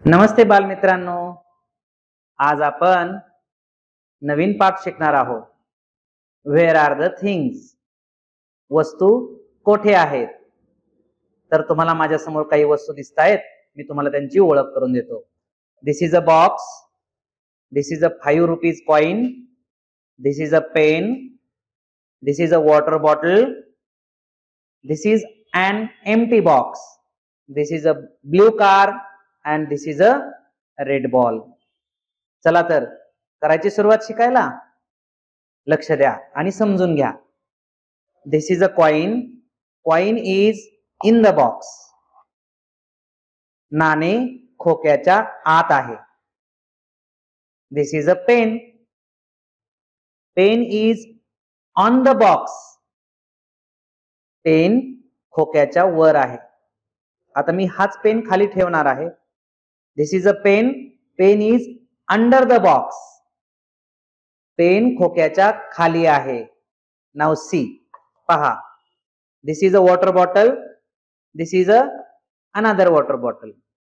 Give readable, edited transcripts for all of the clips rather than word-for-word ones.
नमस्ते बालमित्रांनो, आज आपण नवीन पाठ शिकणार आहोत. Where are the things? वस्तू कोठे आहेत? तर तुम्हाला माझ्या समोर काही वस्तू दिसत आहेत. मी तुम्हाला त्यांची ओळख करून देतो. This is a box. This is a 5 rupees coin. This is a pen. This is a water bottle. This is an empty box. This is a blue car and this is a red ball. चला तर करायची सुरुवात शिकायला. लक्ष द्या आणि समजून घ्या. This is a coin. Coin is in the box. नाणे खोक्याच्या आत आहे. This is a pen. Pen is on the box. Pen खोक्याच्या वर आहे. आता मी हाच पेन खाली ठेवणार आहे. This is a pen. Pen is under the box. Pen खोक्याच्या खाली आहे. नाउ सी, पहा. This is a water bottle. This is a another water bottle.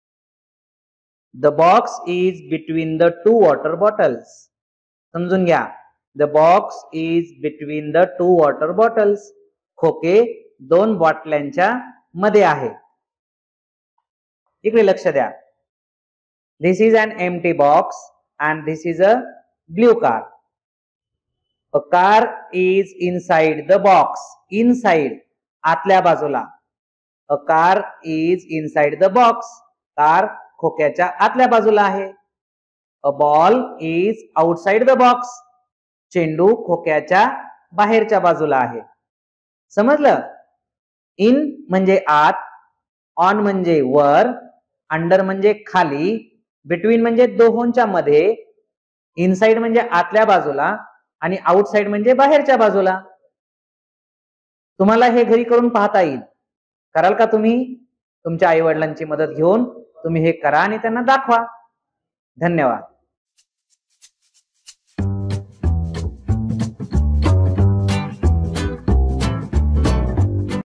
The box is between the two water bottles. समजून घ्या. The box is between the two water bottles. खोके दोन बॉटल्यांच्या मध्ये आहे. इकडे लक्ष द्या. This is an empty box and this is a blue car. A car is inside the box. Inside आतल्या बाजूला. A car is inside the box. Car खोक्याच्या आतल्या बाजूला आहे. A ball is outside the box. चेंडू खोक्याच्या बाहेरच्या बाजूला आहे. समजलं? इन म्हणजे आत, ऑन म्हणजे वर, अंडर म्हणजे खाली, बिटवीन म्हणजे दोहोंच्या मध्ये, इनसाइड म्हणजे आतल्या बाजूला आणि आउटसाइड म्हणजे बाहेरच्या बाजूला. तुम्हाला हे घरी करून पाहता येईल. कराल का तुम्ही? तुमच्या आई वडिलांची मदत घेऊन तुम्ही हे करा आणि त्यांना दाखवा. धन्यवाद.